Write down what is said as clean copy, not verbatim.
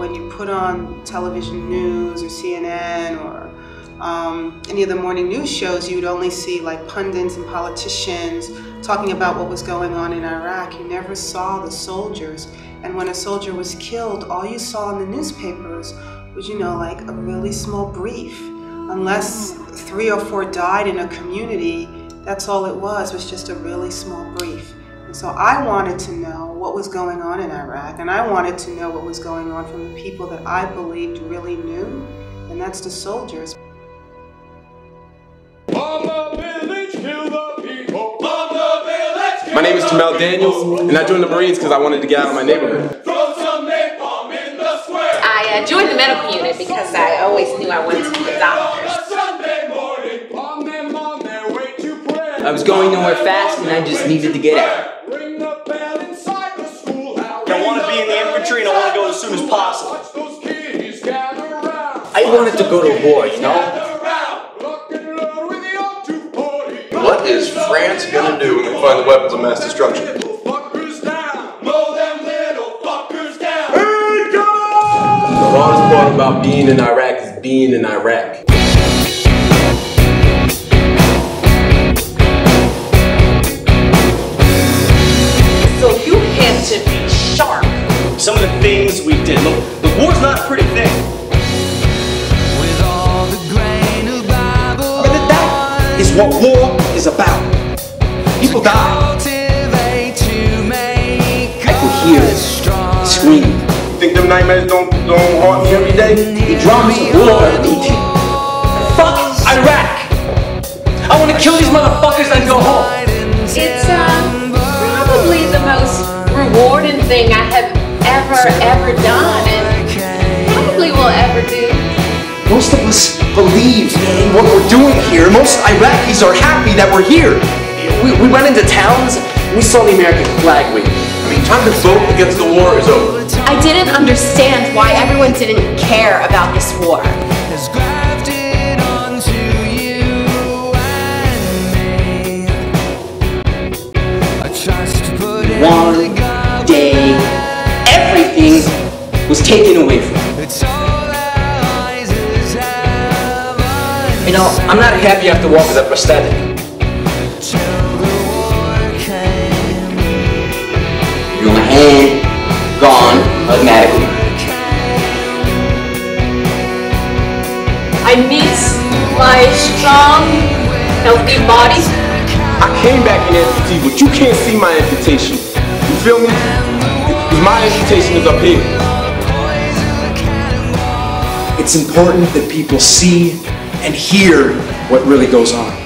when you put on television news or CNN or any of the morning news shows, you would only see like pundits and politicians talking about what was going on in Iraq. You never saw the soldiers. And when a soldier was killed, all you saw in the newspapers was, you know, like a really small brief. Unless 3 or 4 died in a community, that's all it was just a really small brief. And so I wanted to know what was going on in Iraq, and I wanted to know what was going on from the people that I believed really knew, and that's the soldiers. My name is Jamel Daniels, and I joined the Marines because I wanted to get out of my neighborhood. I joined the medical unit because I always knew I wanted to be a doctor. I was going nowhere fast and I just needed to get out. I want to be in the infantry and I want to go as soon as possible. I wanted to go to war, you know? What is France gonna do when they find the weapons of mass destruction? The hardest part about being in Iraq is being in Iraq. So you had to be sharp. Some of the things we did. Look, the war's not a pretty thing. That is what war is about. People die. I could hear it screaming. You think them nightmares don't haunt me every day? The drums of war are beating. Fuck Iraq! I want to kill these motherfuckers and go home. It's probably the most rewarding thing I have ever done and probably will ever do. Most of us believe in what we're doing here. Most Iraqis are happy that we're here. We went into towns, we saw the American flag waving. I mean, time to vote against the war is over. I didn't understand why everyone didn't care about this war. One day, everything was taken away from me. You know, I'm not happy I have to walk with a prosthetic. Your hand gone automatically. I miss my strong, healthy body. I came back in amputee, but you can't see my amputation. You feel me? Because my amputation is up here. It's important that people see and hear what really goes on.